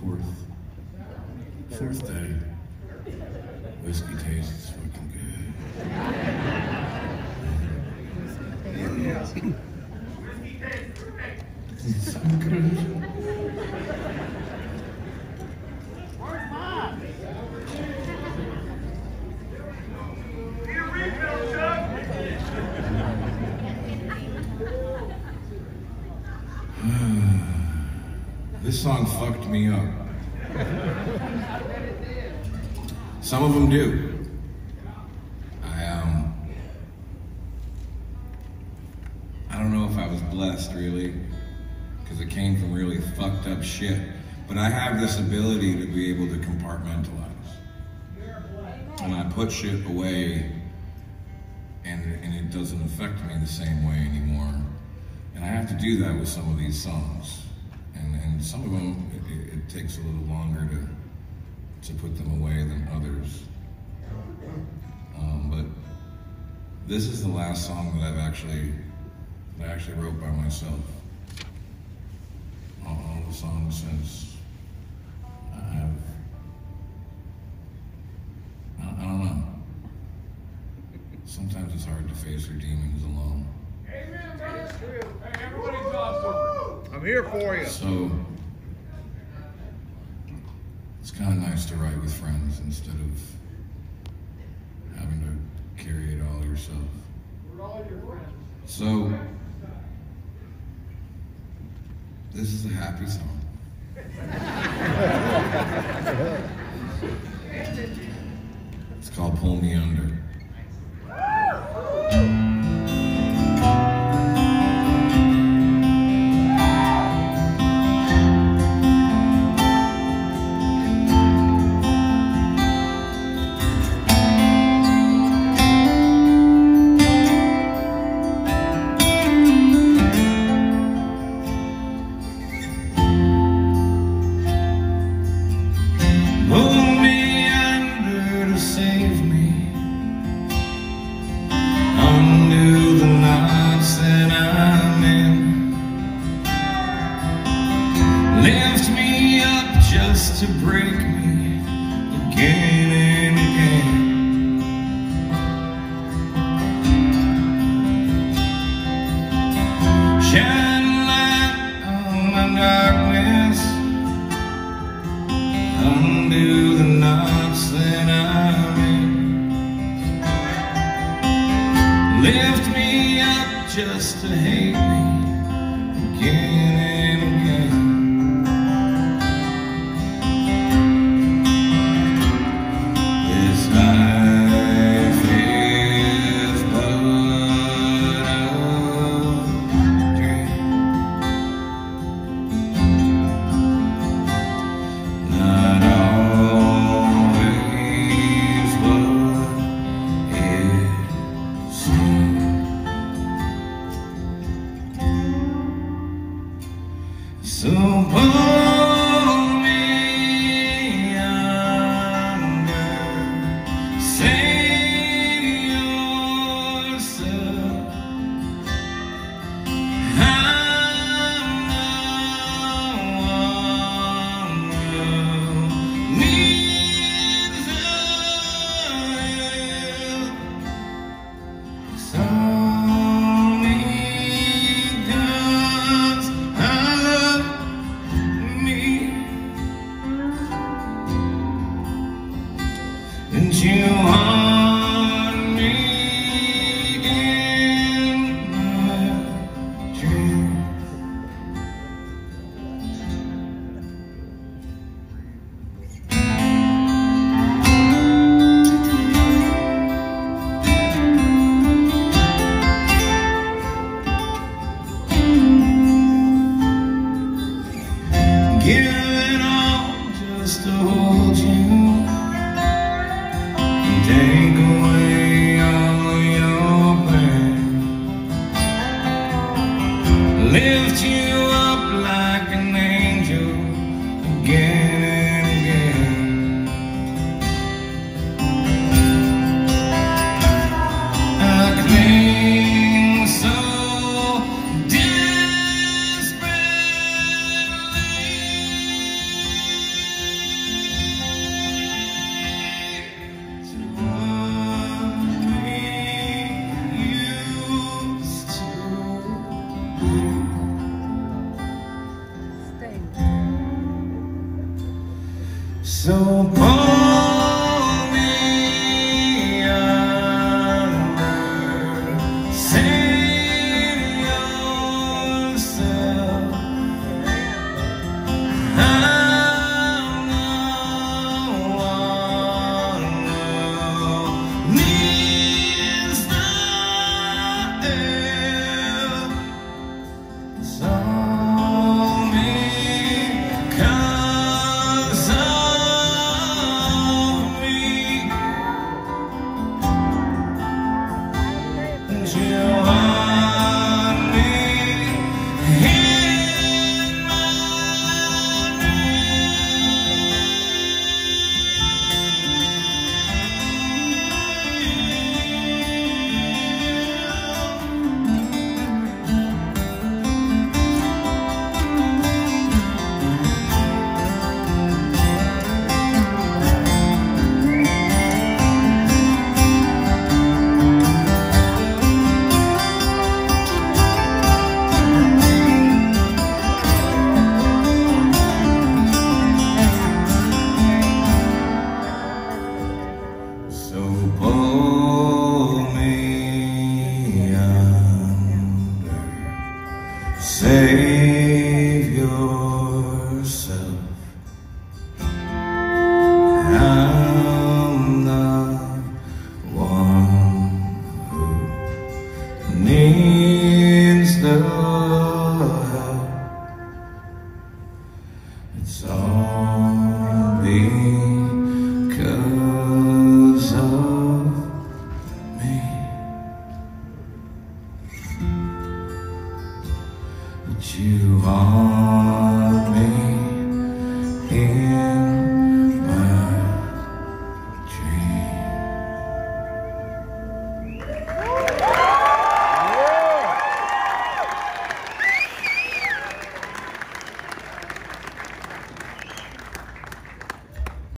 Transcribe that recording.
Fourth day. Whiskey tastes fucking good. It's so good. This song fucked me up. Some of them do. I don't know if I was blessed really, because it came from really fucked up shit. But I have this ability to be able to compartmentalize. And I put shit away, and it doesn't affect me the same way anymore. And I have to do that with some of these songs. And some of them, it takes a little longer to put them away than others. But this is the last song that I actually wrote by myself. All the songs since I don't know. Sometimes it's hard to face your demons alone. Amen, brother. Hey, everybody's awesome. I'm here for you. So it's kind of nice to write with friends instead of having to carry it all yourself. We're all your friends. So this is a happy song. It's called Pull Me Under. Lift me up just to break me again and again. Shine a light on my darkness, undo the knots that I'm in. Lift me up just to hate me again and again. So pull me under, save yourself. I'm the one who needs help. It's only 'cause I love me, and you haunt me in my dreams. Give it all just to hold you, and take away all your pain. Lift you up like an angel again and again. I cling so desperately. So pull me under, save yourself. I'm the one who needs the help. It's all me, 'cause of me. And you want me in my So pull me under, save yourself. I'm the one who needs the help. It's all because of me. But you want me in